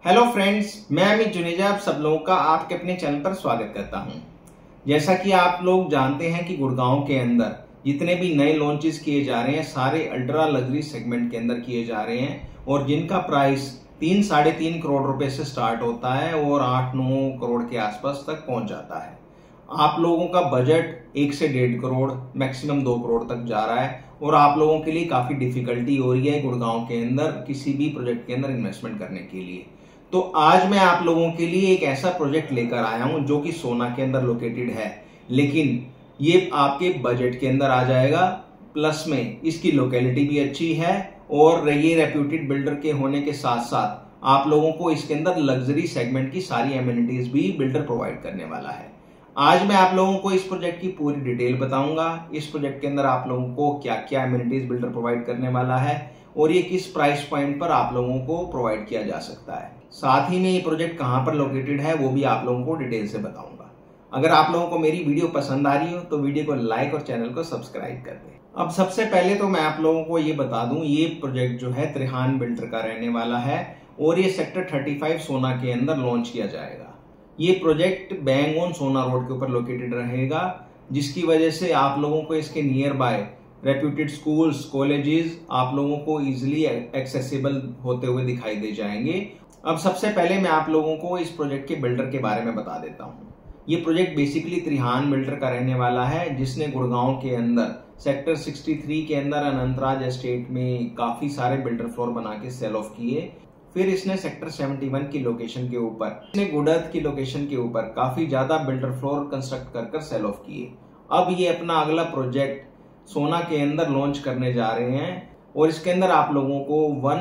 Hello friends, मैं अमित जुनेजा आप सब लोगों का आपके अपने चैनल पर स्वागत करता हूं। जैसा कि आप लोग जानते हैं कि गुड़गांव के अंदर जितने भी नए लॉन्चेस किए जा रहे हैं सारे अल्ट्रा लग्जरी सेगमेंट के अंदर किए जा रहे हैं और जिनका प्राइस 3-3.5 करोड़ रुपए से स्टार्ट होता है और 8-9 करोड़ के आसपास तक पहुंच जाता है। आप लोगों का बजट 1 से 1.5 करोड़ मैक्सिमम 2 करोड़ तक जा रहा है और आप लोगों के लिए काफी डिफिकल्टी हो रही है गुड़गांव के अंदर किसी भी प्रोजेक्ट के अंदर इन्वेस्टमेंट करने के लिए। तो आज मैं आप लोगों के लिए एक ऐसा प्रोजेक्ट लेकर आया हूं जो कि सोना के अंदर लोकेटेड है, लेकिन ये आपके बजट के अंदर आ जाएगा। प्लस में इसकी लोकेलिटी भी अच्छी है और ये रेप्यूटेड बिल्डर के होने के साथ साथ आप लोगों को इसके अंदर लग्जरी सेगमेंट की सारी एमिनिटीज भी बिल्डर प्रोवाइड करने वाला है। आज मैं आप लोगों को इस प्रोजेक्ट की पूरी डिटेल बताऊंगा। इस प्रोजेक्ट के अंदर आप लोगों को क्या क्या एमिनिटीज बिल्डर प्रोवाइड करने वाला है और ये किस प्राइस पॉइंट पर आप लोगों को प्रोवाइड किया जा सकता है। साथ ही में ये प्रोजेक्ट कहां पर लोकेटेड है वो भी आप लोगों को डिटेल से बताऊंगा। अगर आप लोगों को मेरी वीडियो पसंद आ रही हो तो वीडियो को लाइक और चैनल को सब्सक्राइब कर दें। अब सबसे पहले तो मैं आप लोगों को ये बता दूं, ये प्रोजेक्ट जो है त्रिहान बिल्डर का रहने वाला है और ये सेक्टर 35 सोना के अंदर लॉन्च किया जाएगा। ये project bang on Sohna road के ऊपर लोकेटेड रहेगा, जिसकी वजह से आप लोगों को इसके nearby reputed schools colleges आप लोगों को इजिली एक्सेसिबल होते हुए दिखाई दे जाएंगे। अब सबसे पहले मैं आप लोगों को इस प्रोजेक्ट के बिल्डर के बारे में बता देता हूं। ये प्रोजेक्ट बेसिकली त्रिहान बिल्डर का रहने वाला है, जिसने गुड़गांव के अंदर सेक्टर 63 के अंदर अनंतराज एस्टेट में काफी सारे बिल्डर फ्लोर बना के सेल ऑफ किए। फिर इसने सेक्टर 71 की लोकेशन के ऊपर, इसने गुड़त की लोकेशन के ऊपर काफी ज्यादा बिल्डर फ्लोर कंस्ट्रक्ट कर सेल ऑफ किए। अब ये अपना अगला प्रोजेक्ट सोना के अंदर लॉन्च करने जा रहे हैं और इसके अंदर आप लोगों को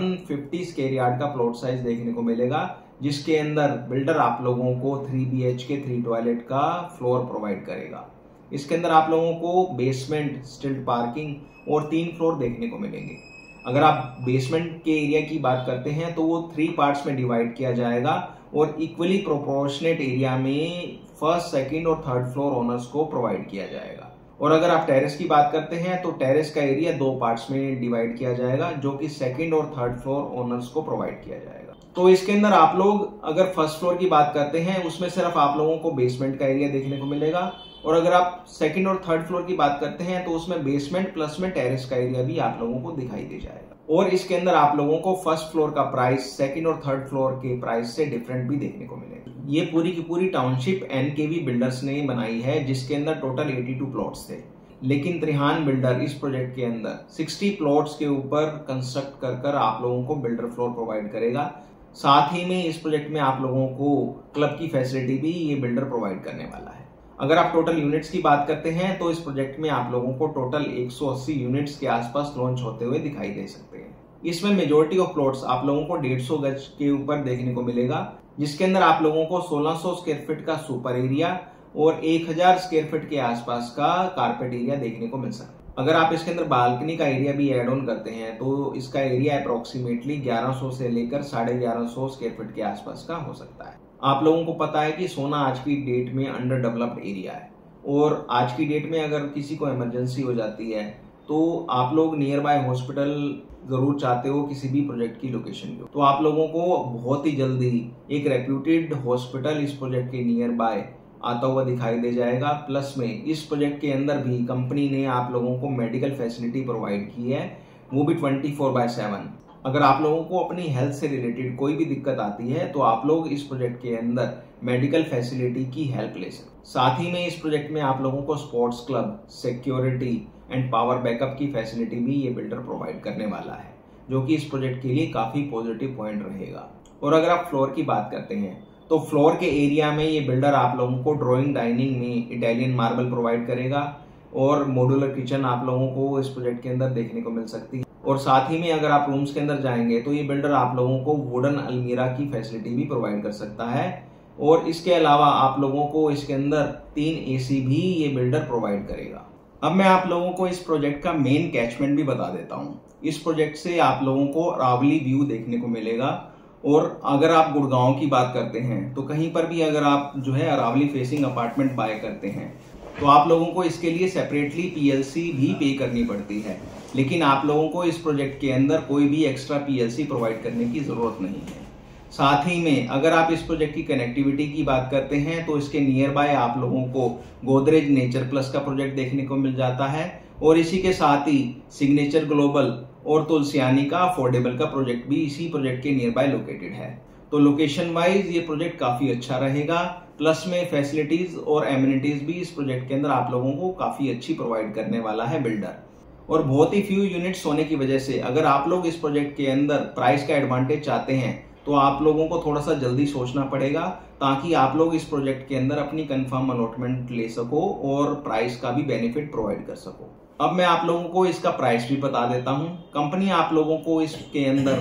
150 स्क्वायर यार्ड का प्लॉट साइज देखने को मिलेगा, जिसके अंदर बिल्डर आप लोगों को 3 BHK 3 टॉयलेट का फ्लोर प्रोवाइड करेगा। इसके अंदर आप लोगों को बेसमेंट, स्टिल्ट पार्किंग और 3 फ्लोर देखने को मिलेंगे। अगर आप बेसमेंट के एरिया की बात करते हैं तो वो 3 पार्ट्स में डिवाइड किया जाएगा और इक्वली प्रोपोर्शनेट एरिया में फर्स्ट, सेकंड और थर्ड फ्लोर ओनर्स को प्रोवाइड किया जाएगा। और अगर आप टेरेस की बात करते हैं तो टेरेस का एरिया 2 पार्ट्स में डिवाइड किया जाएगा, जो कि सेकंड और थर्ड फ्लोर ओनर्स को प्रोवाइड किया जाएगा। तो इसके अंदर आप लोग अगर फर्स्ट फ्लोर की बात करते हैं उसमें सिर्फ आप लोगों को बेसमेंट का एरिया देखने को मिलेगा और अगर आप सेकंड और थर्ड फ्लोर की बात करते हैं तो उसमें बेसमेंट प्लस में टेरेस का एरिया भी आप लोगों को दिखाई दे जाएगा। और इसके अंदर आप लोगों को फर्स्ट फ्लोर का प्राइस सेकंड और थर्ड फ्लोर के प्राइस से डिफरेंट भी देखने को मिलेगा। ये पूरी की पूरी टाउनशिप NKV बिल्डर्स ने बनाई है, जिसके अंदर टोटल 82 प्लॉट्स थे, लेकिन त्रिहान बिल्डर इस प्रोजेक्ट के अंदर 60 प्लॉट्स के ऊपर कंस्ट्रक्ट कर आप लोगों को बिल्डर फ्लोर प्रोवाइड करेगा। साथ ही में इस प्रोजेक्ट में आप लोगों को क्लब की फैसिलिटी भी ये बिल्डर प्रोवाइड करने वाला है। अगर आप टोटल यूनिट्स की बात करते हैं तो इस प्रोजेक्ट में आप लोगों को टोटल 180 यूनिट्स के आसपास लॉन्च होते हुए दिखाई दे सकते हैं। इसमें मेजोरिटी ऑफ प्लॉट्स आप लोगों को 150 गज के ऊपर देखने को मिलेगा, जिसके अंदर आप लोगों को 1600 स्क्वायर फीट का सुपर एरिया और 1000 स्क्वायर फीट के आसपास का कारपेट एरिया देखने को मिल सकता है। अगर आप इसके अंदर बालकनी का एरिया भी ऐड ऑन करते हैं तो इसका एरिया अप्रोक्सीमेटली 1100 से लेकर 1150 स्क्वायर फीट के आसपास का हो सकता है। आप लोगों को पता है कि सोना आज की डेट में अंडर डेवलप्ड एरिया है और आज की डेट में अगर किसी को इमरजेंसी हो जाती है तो आप लोग नियर बाय हॉस्पिटल जरूर चाहते हो किसी भी प्रोजेक्ट की लोकेशन को, तो आप लोगों को बहुत ही जल्दी एक रेप्यूटेड हॉस्पिटल इस प्रोजेक्ट के नियर बाय आता हुआ दिखाई दे जाएगा। प्लस में इस प्रोजेक्ट के अंदर भी कंपनी ने आप लोगों को मेडिकल फैसिलिटी प्रोवाइड की है, वो भी 24/7। अगर आप लोगों को अपनी हेल्थ से रिलेटेड कोई भी दिक्कत आती है तो आप लोग इस प्रोजेक्ट के अंदर मेडिकल फैसिलिटी की हेल्प ले सकते। साथ ही में इस प्रोजेक्ट में आप लोगों को sports club, security and power backup की फैसिलिटी भी ये बिल्डर प्रोवाइड करने वाला है, जो कि इस प्रोजेक्ट के लिए काफी पॉजिटिव पॉइंट रहेगा। और अगर आप फ्लोर की बात करते हैं तो फ्लोर के एरिया में ये बिल्डर आप लोगों को ड्राइंग डाइनिंग में इटालियन मार्बल प्रोवाइड करेगा और मॉड्यूलर किचन आप लोगों को इस प्रोजेक्ट के अंदर देखने को मिल सकती है। और साथ ही में अगर आप रूम्स के अंदर जाएंगे तो ये बिल्डर आप लोगों को वुडन अलमीरा की फैसिलिटी भी प्रोवाइड कर सकता है और इसके अलावा आप लोगों को इसके अंदर 3 AC भी ये बिल्डर प्रोवाइड करेगा। अब मैं आप लोगों को इस प्रोजेक्ट का मेन कैचमेंट भी बता देता हूँ। इस प्रोजेक्ट से आप लोगों को अरावली व्यू देखने को मिलेगा और अगर आप गुड़गांव की बात करते हैं तो कहीं पर भी अगर आप जो है अरावली फेसिंग अपार्टमेंट बाय करते हैं तो आप लोगों को इसके लिए सेपरेटली PLC भी पे करनी पड़ती है, लेकिन आप लोगों को इस प्रोजेक्ट के अंदर कोई भी एक्स्ट्रा PLC प्रोवाइड करने की जरूरत नहीं है। साथ ही में अगर आप इस प्रोजेक्ट की कनेक्टिविटी की बात करते हैं तो इसके नियर बाय आप लोगों को गोदरेज नेचर प्लस का प्रोजेक्ट देखने को मिल जाता है और इसी के साथ ही सिग्नेचर ग्लोबल और तुलसियानी का अफोर्डेबल का प्रोजेक्ट भी इसी प्रोजेक्ट के नियर बाय लोकेटेड है। तो लोकेशन वाइज ये प्रोजेक्ट काफी अच्छा रहेगा, प्लस में फैसिलिटीज और एमिनिटीज भी इस प्रोजेक्ट के अंदर आप लोगों को काफी अच्छी प्रोवाइड करने वाला है बिल्डर। और बहुत ही फ्यू यूनिट्स होने की वजह से अगर आप लोग इस प्रोजेक्ट के अंदर प्राइस का एडवांटेज चाहते हैं तो आप लोगों को थोड़ा सा जल्दी सोचना पड़ेगा, ताकि आप लोग इस प्रोजेक्ट के अंदर अपनी कंफर्म अलॉटमेंट ले सको और प्राइस का भी बेनिफिट प्रोवाइड कर सको। अब मैं आप लोगों को इसका प्राइस भी बता देता हूं। कंपनी आप लोगों को इसके अंदर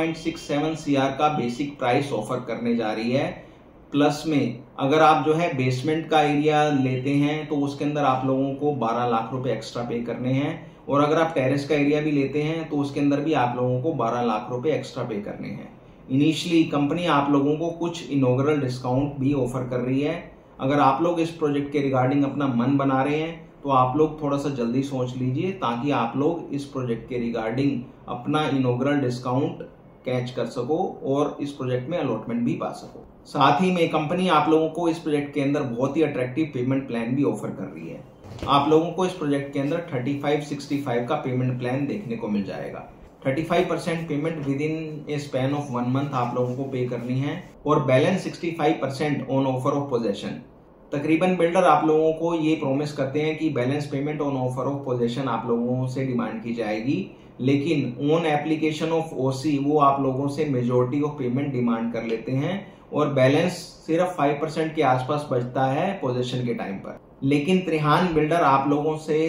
1.67 CR का बेसिक प्राइस ऑफर करने जा रही है। प्लस में अगर आप जो है बेसमेंट का एरिया लेते हैं तो उसके अंदर आप लोगों को 12 लाख रुपए एक्स्ट्रा पे करने हैं, और अगर आप टेरेस का एरिया भी लेते हैं तो उसके अंदर भी आप लोगों को 12 लाख रुपए एक्स्ट्रा पे करने हैं। इनिशियली कंपनी आप लोगों को कुछ इनॉग्रल डिस्काउंट भी ऑफर कर रही है। अगर आप लोग इस प्रोजेक्ट के रिगार्डिंग अपना मन बना रहे हैं तो आप लोग थोड़ा सा जल्दी सोच लीजिए, ताकि आप लोग इस प्रोजेक्ट के रिगार्डिंग अपना इनॉग्रल डिस्काउंट कैच कर सको और इस प्रोजेक्ट में अलॉटमेंट भी पा सको। साथ ही में कंपनी आप लोगों को इस प्रोजेक्ट के अंदर बहुत ही अट्रैक्टिव पेमेंट प्लान भी ऑफर कर रही है। आप लोगों को इस प्रोजेक्ट के अंदर 35-65 का पेमेंट प्लान देखने को मिल जाएगा। 35% payment within a span of 1 month आप लोगों को पे करनी है और balance 65% on offer of possession. तकरीबन बिल्डर आप लोगों को ये प्रॉमिस करते हैं कि balance payment on offer of possession आप लोगों से डिमांड की जाएगी, लेकिन ऑन एप्लीकेशन ऑफ ओसी वो आप लोगों से मेजोरिटी ऑफ पेमेंट डिमांड कर लेते हैं और बैलेंस सिर्फ 5% के आसपास बचता है पोजेशन के टाइम पर। लेकिन त्रिहान बिल्डर आप लोगों से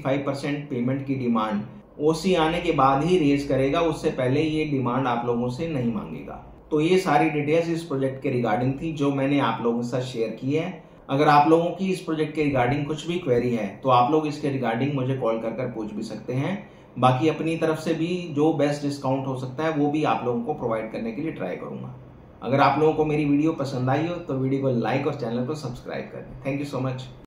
65% पेमेंट की डिमांड ओसी आने के बाद ही रेज करेगा, उससे पहले ये डिमांड आप लोगों से नहीं मांगेगा। तो ये सारी डिटेल्स इस प्रोजेक्ट के रिगार्डिंग थी जो मैंने आप लोगों के साथ शेयर की है। अगर आप लोगों की इस प्रोजेक्ट के रिगार्डिंग कुछ भी क्वेरी है तो आप लोग इसके रिगार्डिंग मुझे कॉल कर पूछ भी सकते हैं। बाकी अपनी तरफ से भी जो बेस्ट डिस्काउंट हो सकता है वो भी आप लोगों को प्रोवाइड करने के लिए ट्राई करूंगा। अगर आप लोगों को मेरी वीडियो पसंद आई हो तो वीडियो को लाइक और चैनल को सब्सक्राइब करें। Thank you so much.